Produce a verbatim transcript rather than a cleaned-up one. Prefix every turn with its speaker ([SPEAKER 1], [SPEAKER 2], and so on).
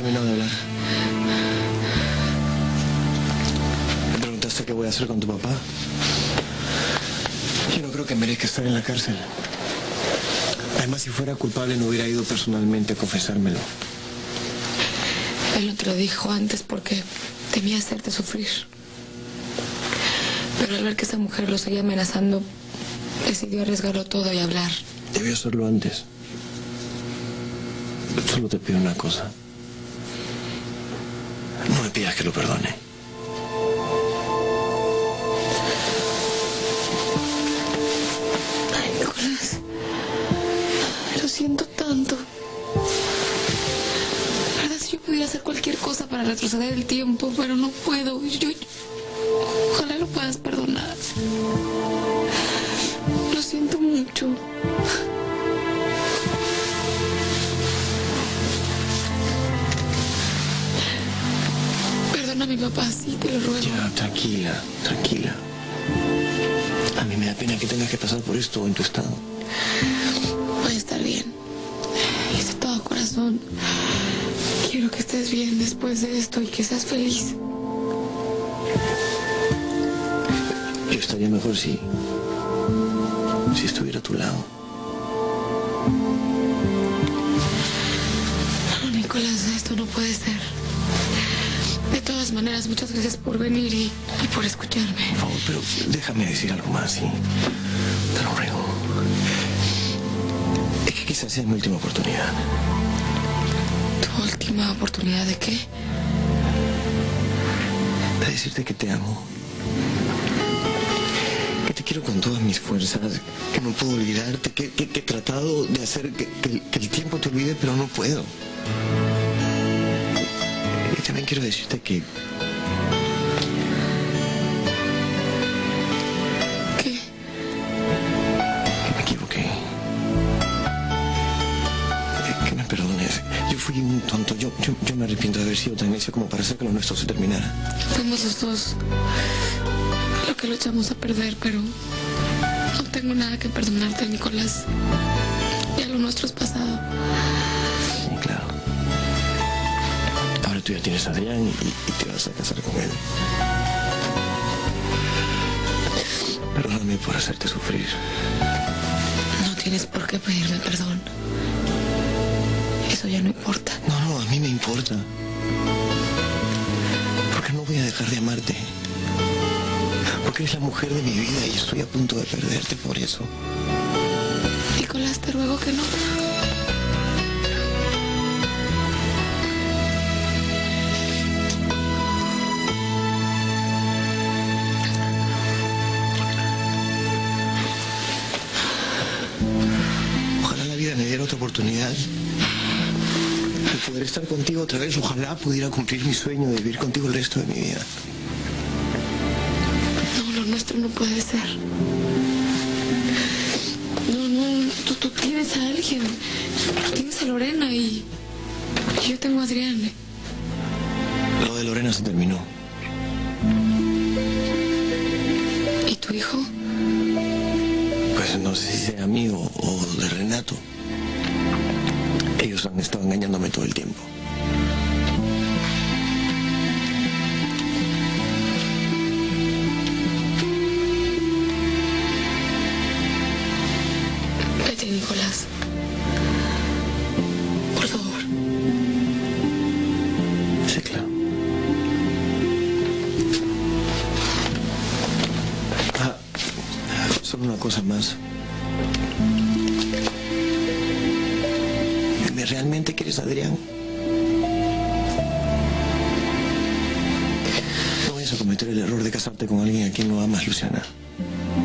[SPEAKER 1] terminado de hablar. ¿Me preguntaste qué voy a hacer con tu papá? Yo no creo que merezca estar en la cárcel. Además, si fuera culpable, no hubiera ido personalmente a confesármelo.
[SPEAKER 2] Él no te lo dijo antes porque temía hacerte sufrir. Pero al ver que esa mujer lo seguía amenazando, decidió arriesgarlo todo y hablar.
[SPEAKER 1] Debió hacerlo antes. Solo te pido una cosa. No me pidas que lo perdone.
[SPEAKER 2] Ay, Nicolás. Lo siento tanto. La verdad, si yo pudiera hacer cualquier cosa para retroceder el tiempo, pero no puedo. Yo... Ojalá lo puedas perdonar. Lo siento mucho. Perdona a mi papá, sí, te lo ruego.
[SPEAKER 1] Ya, tranquila, tranquila. A mí me da pena que tengas que pasar por esto en tu estado.
[SPEAKER 2] Voy a estar bien. Y de todo corazón, quiero que estés bien después de esto y que seas feliz.
[SPEAKER 1] Yo estaría mejor si... si estuviera a tu lado.
[SPEAKER 2] No, Nicolás, esto no puede ser. De todas maneras, muchas gracias por venir y, y por escucharme.
[SPEAKER 1] Por favor, pero déjame decir algo más, ¿sí? Te lo ruego. Es que quizás sea mi última oportunidad.
[SPEAKER 2] ¿Tu última oportunidad de qué?
[SPEAKER 1] De decirte que te amo. Que te quiero con todas mis fuerzas. Que no puedo olvidarte. Que, que, que he tratado de hacer que, que, que el tiempo te olvide, pero no puedo. Y también quiero decirte que...
[SPEAKER 2] ¿Qué?
[SPEAKER 1] Que me equivoqué. Que me perdones. Yo fui un tonto. Yo, yo, yo me arrepiento de haber sido tan necio como para hacer que lo nuestro se terminara.
[SPEAKER 2] Fuimos los dos lo que lo echamos a perder, pero no tengo nada que perdonarte, Nicolás. Ya lo nuestro es pasado.
[SPEAKER 1] Sí, claro. Ahora tú ya tienes a Adrián y, y te vas a casar con él. Perdóname por hacerte sufrir.
[SPEAKER 2] No tienes por qué pedirme perdón. Eso ya no importa.
[SPEAKER 1] No, no, a mí me importa. Porque no voy a dejar de amarte. Porque eres la mujer de mi vida y estoy a punto de perderte por eso.
[SPEAKER 2] Nicolás, te ruego que no.
[SPEAKER 1] Ojalá la vida me diera otra oportunidad de poder estar contigo otra vez. Ojalá pudiera cumplir mi sueño de vivir contigo el resto de mi vida.
[SPEAKER 2] No, lo nuestro no puede ser. No, no, tú, tú tienes a alguien. Tienes a Lorena y... y yo tengo a Adrián.
[SPEAKER 1] Lo de Lorena se terminó.
[SPEAKER 2] ¿Y tu hijo?
[SPEAKER 1] Pues no sé si sea mío o de Renato. Ellos han estado engañándome todo el tiempo.
[SPEAKER 2] Vete, Nicolás. Por favor.
[SPEAKER 1] Sí, claro. Ah, solo una cosa más. ¿Realmente quieres a Adrián? No vayas a cometer el error de casarte con alguien a quien no amas, Luciana.